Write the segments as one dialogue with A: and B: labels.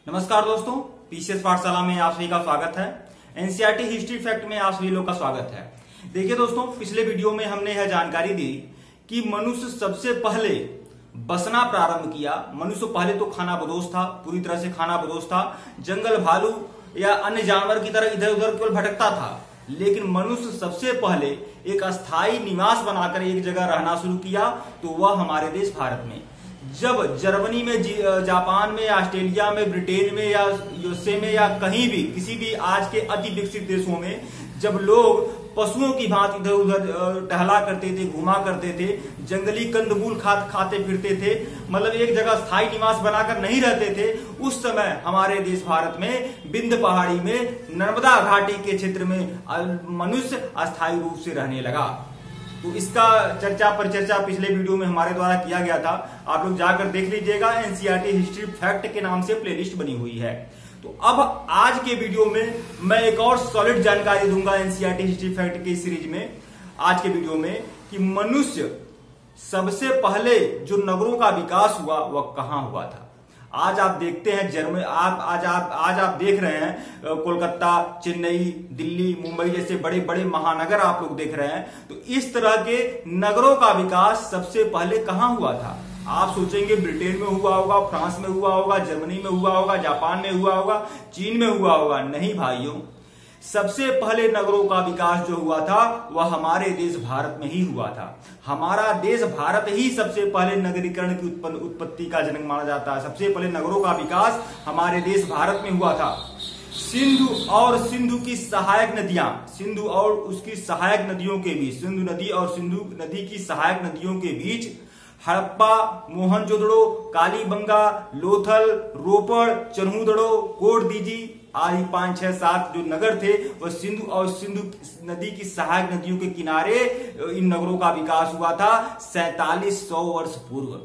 A: नमस्कार दोस्तों, पीसीएस पाठशाला में आप सभी का स्वागत है। एनसीईआरटी हिस्ट्री फैक्ट में आप सभी लोग का स्वागत है। देखिए दोस्तों, पिछले वीडियो में हमने यह जानकारी दी कि मनुष्य सबसे पहले बसना प्रारंभ किया। मनुष्य पहले तो खानाबदोश था, पूरी तरह से खानाबदोश था, जंगल भालू या अन्य जानवर की तरह इधर उधर केवल भटकता था। लेकिन मनुष्य सबसे पहले एक अस्थायी निवास बनाकर एक जगह रहना शुरू किया, तो वह हमारे देश भारत में। जब जर्मनी में, जापान में, ऑस्ट्रेलिया में, ब्रिटेन में या यूएसए में या कहीं भी किसी भी आज के अति विकसित देशों में जब लोग पशुओं की भांति इधर उधर टहला करते थे, घुमा करते थे, जंगली कंदमूल खाते फिरते थे, मतलब एक जगह स्थायी निवास बनाकर नहीं रहते थे, उस समय हमारे देश भारत में विंध्य पहाड़ी में नर्मदा घाटी के क्षेत्र में मनुष्य अस्थायी रूप से रहने लगा। तो इसका परिचर्चा पिछले वीडियो में हमारे द्वारा किया गया था। आप लोग जाकर देख लीजिएगा, एनसीईआरटी हिस्ट्री फैक्ट के नाम से प्लेलिस्ट बनी हुई है। तो अब आज के वीडियो में मैं एक और सॉलिड जानकारी दूंगा एनसीईआरटी हिस्ट्री फैक्ट की सीरीज में, आज के वीडियो में, कि मनुष्य सबसे पहले जो नगरों का विकास हुआ वह कहां हुआ था। आज आप देखते हैं आज आप देख रहे हैं कोलकाता, चेन्नई, दिल्ली, मुंबई जैसे बड़े बड़े महानगर आप लोग देख रहे हैं। तो इस तरह के नगरों का विकास सबसे पहले कहां हुआ था? आप सोचेंगे ब्रिटेन में हुआ होगा, फ्रांस में हुआ होगा, जर्मनी में हुआ होगा, जापान में हुआ होगा, चीन में हुआ होगा। नहीं भाइयों, सबसे पहले नगरों का विकास जो हुआ था वह हमारे देश भारत में ही हुआ था। हमारा देश भारत ही सबसे पहले नगरीकरण की उत्पत्ति का जनक माना जाता है। सबसे पहले नगरों का विकास हमारे देश भारत में हुआ था। सिंधु और सिंधु की सहायक नदियां, सिंधु और उसकी सहायक नदियों के बीच, सिंधु नदी और सिंधु नदी की सहायक नदियों के बीच हड़प्पा, मोहनजोदड़ो, कालीबंगा, लोथल, रोपड़, चन्हूदड़ो, कोटदीजी आदि 5, 6, 7 जो नगर थे वह सिंधु और सिंधु नदी की सहायक नदियों के किनारे इन नगरों का विकास हुआ था 4700 वर्ष पूर्व।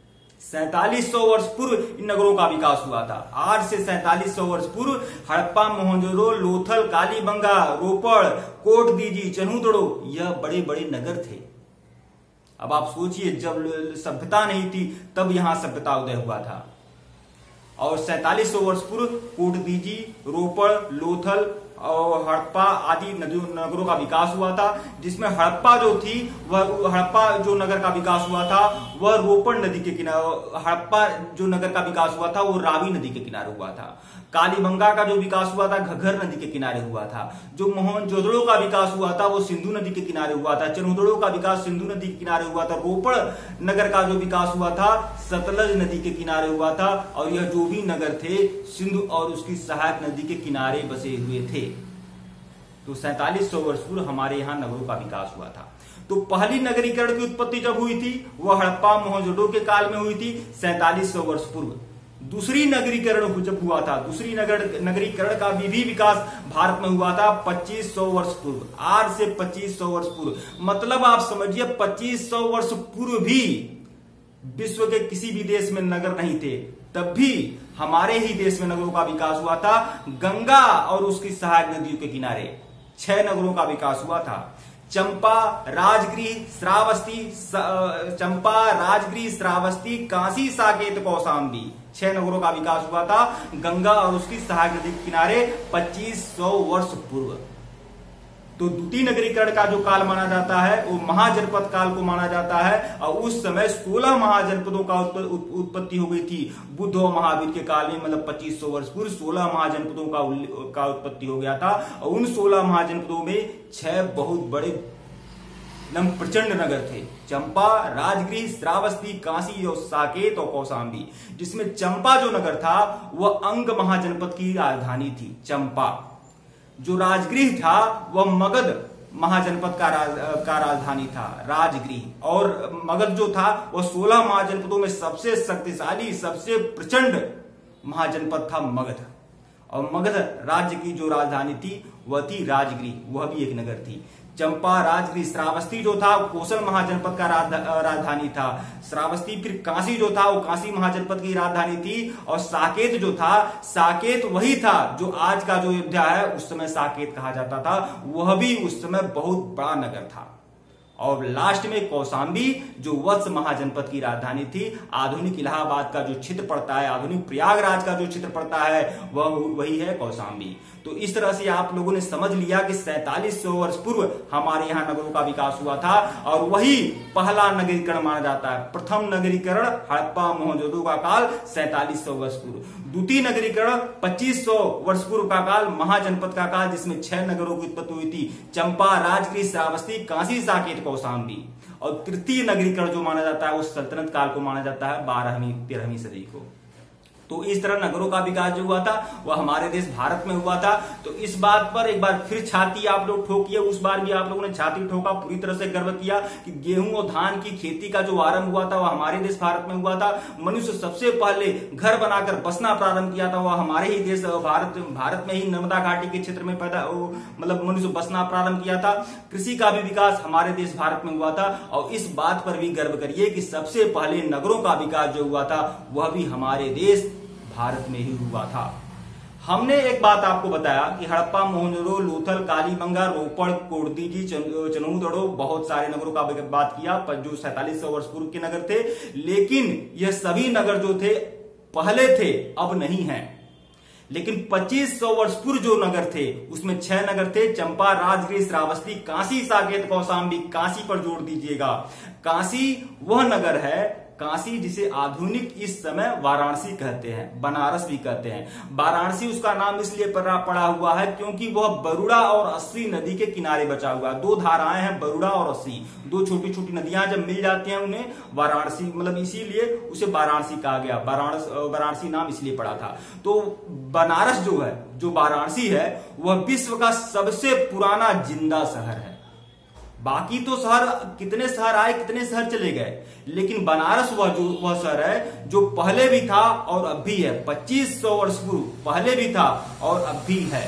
A: 4700 वर्ष पूर्व इन नगरों का विकास हुआ था। आज से 4700 वर्ष पूर्व हड़प्पा, मोहनजोदड़ो, लोथल, कालीबंगा, रोपड़, कोटदीजी, चन्हूदड़ो यह बड़े बड़े नगर थे। अब आप सोचिए, जब सभ्यता नहीं थी तब यहां सभ्यता उदय हुआ था। और 4700 वर्ष पूर्व कोटदीजी, रोपड़, लोथल और हड़प्पा आदि नगरों का विकास हुआ था, जिसमें हड़प्पा जो नगर का विकास हुआ था वह रोपड़ नदी के किनारे, हड़प्पा जो नगर का विकास हुआ था वो रावी नदी के किनारे हुआ था। कालीबंगा का जो विकास हुआ था घग्गर नदी के किनारे हुआ था। जो मोहनजोदड़ो का विकास हुआ था वो सिंधु नदी के किनारे हुआ था। चन्हूदड़ो का विकास सिंधु नदी के किनारे हुआ था। रोपड़ नगर का जो विकास हुआ था सतलज नदी के किनारे हुआ था। और यह जो भी नगर थे सिंधु और उसकी सहायक नदी के किनारे बसे हुए थे। तो 4700 वर्ष पूर्व हमारे यहाँ नगरों का विकास हुआ था। तो पहली नगरीकरण की उत्पत्ति जब हुई थी वह हड़प्पा, मोहनजोदड़ो के काल में हुई थी 4700 वर्ष पूर्व। दूसरी नगरीकरण जब हुआ था, दूसरी नगरीकरण का भी विकास भारत में हुआ था 2500 वर्ष पूर्व। आज से 2500 वर्ष पूर्व, मतलब आप समझिए 2500 वर्ष पूर्व भी विश्व के किसी भी देश में नगर नहीं थे, तब भी हमारे ही देश में नगरों का विकास हुआ था। गंगा और उसकी सहायक नदियों के किनारे 6 नगरों का विकास हुआ था। चंपा, राजगृह, श्रावस्ती, काशी, साकेत, कौशाम्बी 6 नगरों का विकास हुआ था गंगा और उसकी सहायक नदी के किनारे 2500 वर्ष पूर्व। तो द्वितीय नगरीकरण का जो काल माना जाता है वो महाजनपद काल को माना जाता है। और उस समय 16 महाजनपदों का उत्पत्ति हो गई थी बुद्ध और महावीर के काल में, मतलब 2500 वर्ष पूर्व 16 महाजनपदों का उत्पत्ति हो गया था। और उन 16 महाजनपदों में 6 बहुत बड़े एकदम प्रचंड नगर थे, चंपा, राजगृह, श्रावस्ती, काशी और साकेत और कौशाम्बी। जिसमें चंपा जो नगर था वह अंग महाजनपद की राजधानी थी चंपा। जो राजगृह था वह मगध महाजनपद का राजधानी था राजगृह। और मगध जो था वह 16 महाजनपदों में सबसे शक्तिशाली, सबसे प्रचंड महाजनपद था मगध। और मगध राज्य की जो राजधानी थी वह थी राजगृह, वह भी एक नगर थी। चंपा, राजगृह, श्रावस्ती जो था कोसल महाजनपद का राजधानी था। श्रावस्ती, फिर काशी जो था वो काशी महाजनपद की राजधानी थी। और साकेत जो था, साकेत वही था जो आज का जो अयोध्या है उस समय साकेत कहा जाता था, वह भी उस समय बहुत बड़ा नगर था। और लास्ट में कौशाम्बी जो वत्स महाजनपद की राजधानी थी। आधुनिक इलाहाबाद का जो क्षेत्र पड़ता है, आधुनिक प्रयागराज का जो क्षेत्र पड़ता है वह वही है कौशाम्बी। तो इस तरह से आप लोगों ने समझ लिया कि 4700 वर्ष पूर्व हमारे यहाँ नगरों का विकास हुआ था और वही पहला नगरीकरण माना जाता है। प्रथम नगरीकरण हड़प्पा मोहनजोदड़ो का काल 4700 वर्ष पूर्व, द्वितीय नगरीकरण 2500 वर्ष पूर्व का काल महाजनपद का काल, जिसमें 6 नगरों की उत्पत्ति हुई थी, चंपा, राजगीर, श्रावस्ती, कांसी, साकेत, कौशाम्बी। और तृतीय नगरीकरण जो माना जाता है वो सल्तनत काल को माना जाता है, 12वीं 13वीं सदी को। तो इस तरह नगरों का विकास जो हुआ था वह हमारे देश भारत में हुआ था। तो इस बात पर एक बार फिर छाती आप लोग ठोकिए, उस बार भी आप लोगों ने छाती ठोका, पूरी तरह से गर्व किया कि गेहूं और धान की खेती का जो आरंभ हुआ था वह हमारे देश भारत में हुआ था। मनुष्य सबसे पहले घर बनाकर बसना प्रारंभ किया था वह हमारे ही देश भारत में ही नर्मदा घाटी के क्षेत्र में मतलब मनुष्य बसना प्रारंभ किया था। कृषि का भी विकास हमारे देश भारत में हुआ था और इस बात पर भी गर्व करिए कि सबसे पहले नगरों का विकास जो हुआ था वह भी हमारे देश भारत में ही हुआ था। हमने एक बात आपको बताया कि हड़प्पा, मोहनजोदड़ो, लोथल, कालीबंगा, रोपड़, कोडदीजी, चनूदड़ो, बहुत सारे नगरों का बात किया पर जो 4700 वर्ष पूर्व के नगर थे। लेकिन यह सभी नगर जो थे पहले थे, अब नहीं है। लेकिन 2500 वर्ष पूर्व जो नगर थे उसमें 6 नगर थे, चंपा, राजगीर, श्रावस्ती, कांसी, साकेत, कौशाम्बी। कांसी पर जोर दीजिएगा, कांसी वह नगर है, काशी जिसे आधुनिक इस समय वाराणसी कहते हैं, बनारस भी कहते हैं। वाराणसी उसका नाम इसलिए पड़ा हुआ है क्योंकि वह बरुड़ा और अस्सी नदी के किनारे बचा हुआ है। 2 धाराएं हैं, बरुड़ा और अस्सी, 2 छोटी छोटी नदियां जब मिल जाती हैं उन्हें वाराणसी, मतलब इसीलिए उसे वाराणसी कहा गया। वाराणसी नाम इसलिए पड़ा था। तो बनारस जो है, जो वाराणसी है, वह विश्व का सबसे पुराना जिंदा शहर है। बाकी तो शहर, कितने शहर आए, कितने शहर चले गए, लेकिन बनारस वह शहर है जो पहले भी था और अब भी है। 2500 वर्ष पूर्व पहले भी था और अब भी है।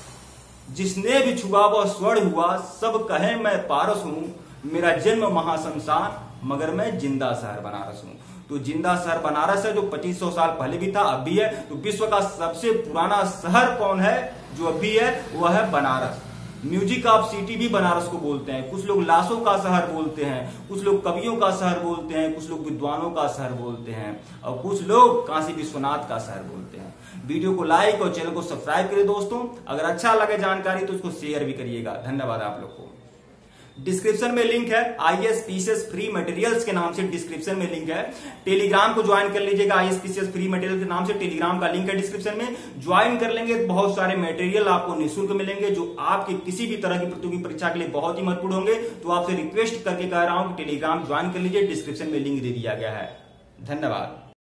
A: जिसने भी छुआ वह स्वर्ण हुआ, सब कहे मैं पारस हूं, मेरा जन्म महाशमशान, मगर मैं जिंदा शहर बनारस हूं। तो जिंदा शहर बनारस है जो 2500 साल पहले भी था, अब भी है। तो विश्व का सबसे पुराना शहर कौन है जो अब भी है? वह है बनारस। म्यूजिक ऑफ सिटी भी बनारस को बोलते हैं। कुछ लोग लाशों का शहर बोलते हैं, कुछ लोग कवियों का शहर बोलते हैं, कुछ लोग विद्वानों का शहर बोलते हैं और कुछ लोग काशी विश्वनाथ का शहर बोलते हैं। वीडियो को लाइक और चैनल को सब्सक्राइब करिए दोस्तों। अगर अच्छा लगे जानकारी तो उसको शेयर भी करिएगा। धन्यवाद आप लोग को। डिस्क्रिप्शन में लिंक है, आईएएस पीसीएस फ्री मटेरियल्स के नाम से डिस्क्रिप्शन में लिंक है। टेलीग्राम को ज्वाइन कर लीजिएगा, आईएएस पीसीएस फ्री मटेरियल के नाम से टेलीग्राम का लिंक है डिस्क्रिप्शन में। ज्वाइन कर लेंगे तो बहुत सारे मटेरियल आपको निःशुल्क मिलेंगे जो आपके किसी भी तरह की प्रतियोगी परीक्षा के लिए बहुत ही महत्वपूर्ण होंगे। तो आपसे रिक्वेस्ट करके कह रहा हूं कि टेलीग्राम ज्वाइन कर लीजिए, डिस्क्रिप्शन में लिंक दे दिया गया है। धन्यवाद।